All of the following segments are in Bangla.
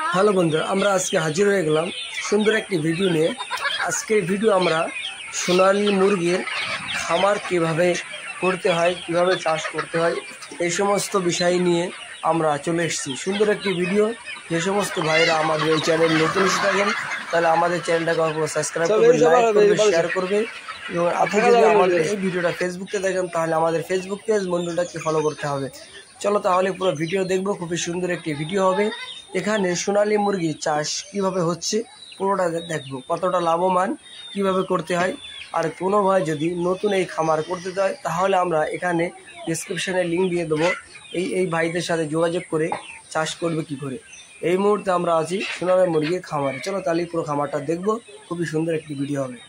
হ্যালো বন্ধুরা, আমরা আজকে হাজির হয়ে গেলাম সুন্দর একটি ভিডিও নিয়ে। আজকের ভিডিও আমরা সোনালী মুরগির খামার কিভাবে করতে হয়, কিভাবে চাষ করতে হয়, এই সমস্ত বিষয় নিয়ে আমরা চলে এসেছি। সুন্দর একটি ভিডিও। যে সমস্ত ভাইরা আমাদের এই চ্যানেল নতুন এসে থাকেন তাহলে আমাদের চ্যানেলটাকে সাবস্ক্রাইব করবে, লাইক করবে, শেয়ার করবে। এবং আপনি যদি আমাদের এই ভিডিওটা ফেসবুকে দেখেন তাহলে আমাদের ফেসবুক পেজ বন্ধুটাকে ফলো করতে হবে। চলো তাহলে পুরো ভিডিও দেখবো, খুবই সুন্দর একটি ভিডিও হবে। এখানে সোনালী মুরগি চাষ কিভাবে হচ্ছে পুরোটা দেখবো, কতটা লাভবান কিভাবে করতে হয়। আর কোনো ভাই যদি নতুন এই খামার করতে চায় তাহলে আমরা এখানে ডেসক্রিপশানে লিঙ্ক দিয়ে দেবো, এই ভাইদের সাথে যোগাযোগ করে চাষ করবে কি করে। এই মুহূর্তে আমরা আছি সোনালী মুরগির খামারে। চলো তাহলে পুরো খামারটা দেখবো, খুবই সুন্দর একটি ভিডিও হবে।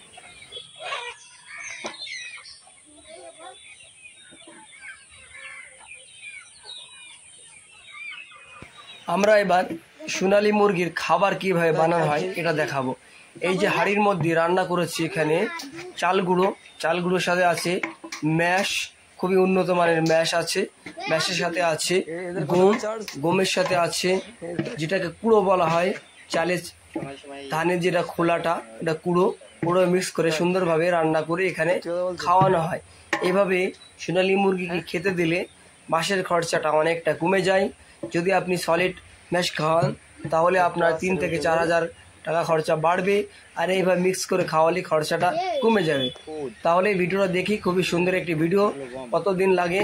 আমরা এবার সোনালী মুরগির খাবার কিভাবে বানানো হয় এটা দেখাবো। এই যে হাঁড়ির মধ্যে রান্না করেছি, এখানে চাল গুঁড়োর সাথে আছে ম্যাশ, খুবই উন্নত মানের ম্যাশ আছে। ম্যাশের সাথে আছে গমের সাথে আছে যেটাকে কুড়ো বলা হয়, চালের ধানের যেটা খোলাটা, এটা কুড়ো মিক্স করে সুন্দরভাবে রান্না করে এখানে খাওয়ানো হয়। এভাবে সোনালী মুরগিকে খেতে দিলে মাসের খরচাটা অনেকটা কমে যায়। যদি আপনি সলিড ম্যাশ খাওয়ান তাহলে আপনার 3 থেকে 4 হাজার টাকা খরচা বাড়বে, আর এইভাবে মিক্স করে খাওয়ালে খরচাটা কমে যাবে। তাহলে এই ভিডিওটা দেখি, খুবই সুন্দর একটি ভিডিও। কতদিন লাগে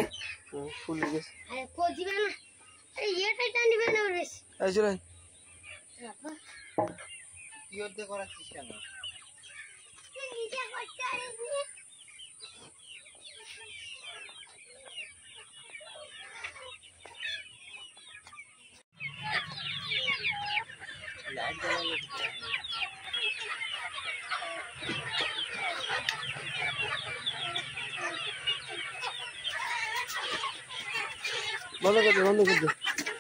বন্ধ করতে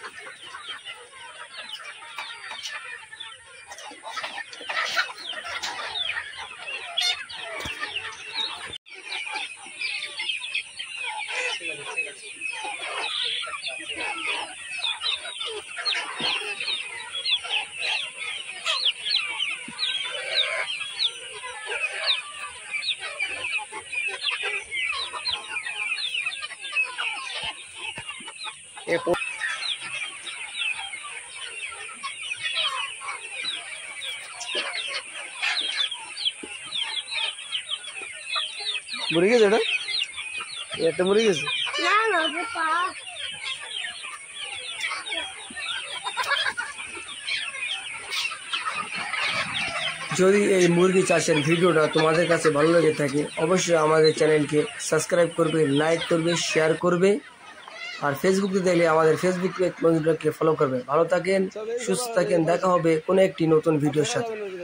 মরে গেছে, এটা মরে গেছে। যদি এই মুরগি চাষের ভিডিওটা তোমাদের কাছে ভালো লেগে থাকে অবশ্যই আমাদের চ্যানেলকে সাবস্ক্রাইব করবে, লাইক করবে, শেয়ার করবে। আর ফেসবুকে দেখলে আমাদের ফেসবুক পেজকে ফলো করবে। ভালো থাকেন, সুস্থ থাকেন, দেখা হবে কোনো একটি নতুন ভিডিওর সাথে।